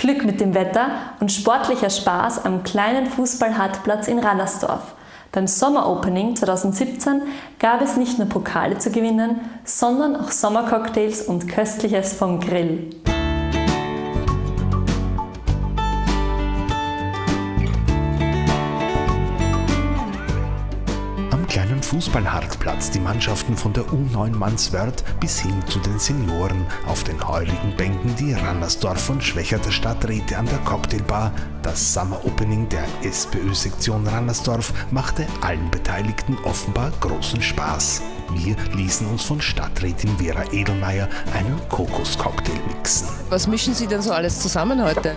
Glück mit dem Wetter und sportlicher Spaß am kleinen Fußball-Hartplatz in Rannersdorf. Beim Sommeropening 2017 gab es nicht nur Pokale zu gewinnen, sondern auch Sommercocktails und Köstliches vom Grill. Kleinen Fußballhartplatz die Mannschaften von der U9 Manswörth bis hin zu den Senioren auf den heurigen Bänken die Rannersdorf und Schwächerter Stadträte an der Cocktailbar. Das Summer Opening der SPÖ-Sektion Rannersdorf machte allen Beteiligten offenbar großen Spaß. Wir ließen uns von Stadträtin Vera Edelmeier einen Kokoscocktail mixen. Was mischen Sie denn so alles zusammen heute?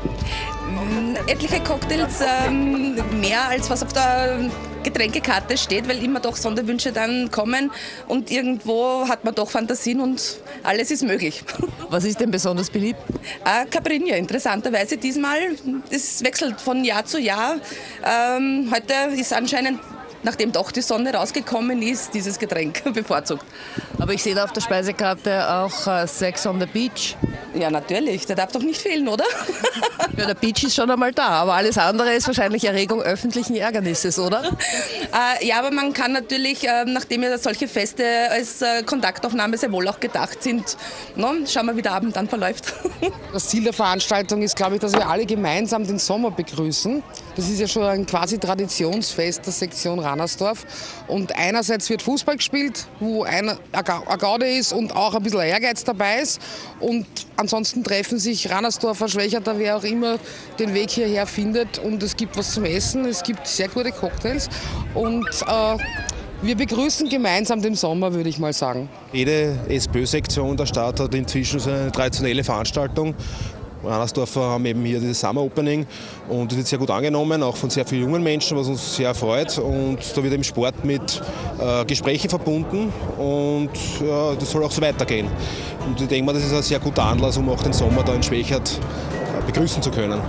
Etliche Cocktails, mehr als was auf der Getränkekarte steht, weil immer doch Sonderwünsche dann kommen und irgendwo hat man doch Fantasien und alles ist möglich. Was ist denn besonders beliebt? Caipirinha, interessanterweise diesmal. Es wechselt von Jahr zu Jahr. Heute ist anscheinend, nachdem doch die Sonne rausgekommen ist, dieses Getränk bevorzugt. Aber ich sehe da auf der Speisekarte auch Sex on the Beach. Ja, natürlich. Der darf doch nicht fehlen, oder? Ja, der Beach ist schon einmal da, aber alles andere ist wahrscheinlich Erregung öffentlichen Ärgernisses, oder? Ja, aber man kann natürlich, nachdem ja solche Feste als Kontaktaufnahme sehr wohl auch gedacht sind, schauen wir, wie der Abend dann verläuft. Das Ziel der Veranstaltung ist, glaube ich, dass wir alle gemeinsam den Sommer begrüßen. Das ist ja schon ein quasi Traditionsfest der Sektion Rannersdorf. Und einerseits wird Fußball gespielt, wo eine Gaude ist und auch ein bisschen Ehrgeiz dabei ist. Und ansonsten treffen sich Rannersdorfer, Schwächerter, wer auch immer den Weg hierher findet. Und es gibt was zum Essen, es gibt sehr gute Cocktails. Und wir begrüßen gemeinsam den Sommer, würde ich mal sagen. Jede SPÖ-Sektion der Stadt hat inzwischen so eine traditionelle Veranstaltung. Rannersdorfer haben eben hier dieses Summer Opening und das wird sehr gut angenommen, auch von sehr vielen jungen Menschen, was uns sehr freut. Und da wird eben Sport mit Gesprächen verbunden und ja, das soll auch so weitergehen. Und ich denke mal, das ist ein sehr guter Anlass, um auch den Sommer da in Schwächert begrüßen zu können.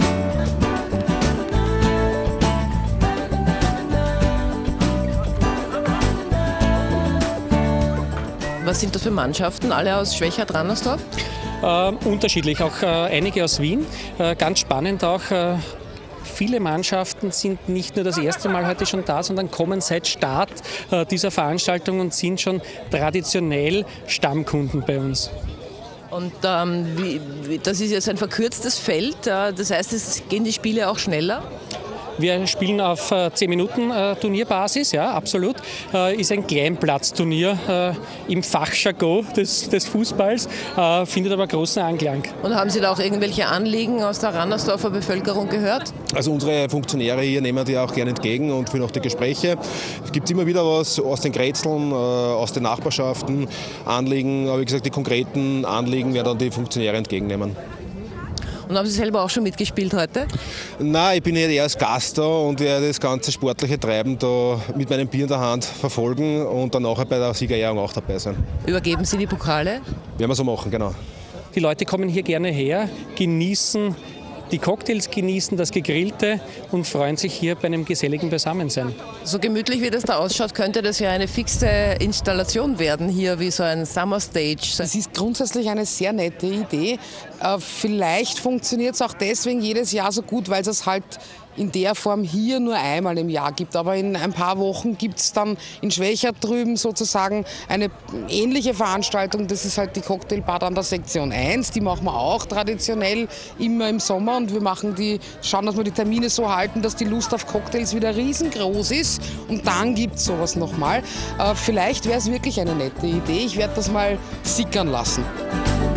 Was sind das für Mannschaften? Alle aus Schwächert, Rannersdorf? Unterschiedlich, auch einige aus Wien. Ganz spannend auch, viele Mannschaften sind nicht nur das erste Mal heute schon da, sondern kommen seit Start dieser Veranstaltung und sind schon traditionell Stammkunden bei uns. Und das ist jetzt ein verkürztes Feld, das heißt, es gehen die Spiele auch schneller? Wir spielen auf 10 Minuten Turnierbasis, ja, absolut. Ist ein Kleinplatzturnier im Fachjargon des Fußballs, findet aber großen Anklang. Und haben Sie da auch irgendwelche Anliegen aus der Rannersdorfer Bevölkerung gehört? Also unsere Funktionäre hier nehmen die auch gerne entgegen und führen auch die Gespräche. Es gibt immer wieder was aus den Grätzeln, aus den Nachbarschaften, Anliegen, aber wie gesagt, die konkreten Anliegen werden dann die Funktionäre entgegennehmen. Und haben Sie selber auch schon mitgespielt heute? Nein, ich bin hier eher als Gast da und werde das ganze sportliche Treiben da mit meinem Bier in der Hand verfolgen und dann nachher bei der Siegerehrung auch dabei sein. Übergeben Sie die Pokale? Werden wir so machen, genau. Die Leute kommen hier gerne her, genießen die Cocktails, genießen das Gegrillte und freuen sich hier bei einem geselligen Beisammensein. So gemütlich wie das da ausschaut, könnte das ja eine fixe Installation werden, hier wie so ein Summer Stage. Das ist grundsätzlich eine sehr nette Idee. Vielleicht funktioniert es auch deswegen jedes Jahr so gut, weil es halt in der Form hier nur einmal im Jahr gibt. Aber in ein paar Wochen gibt es dann in Schwächert drüben sozusagen eine ähnliche Veranstaltung. Das ist halt die Cocktailbar an der Sektion 1. Die machen wir auch traditionell immer im Sommer und wir schauen, dass wir die Termine so halten, dass die Lust auf Cocktails wieder riesengroß ist. Und dann gibt es sowas nochmal. Vielleicht wäre es wirklich eine nette Idee. Ich werde das mal sickern lassen.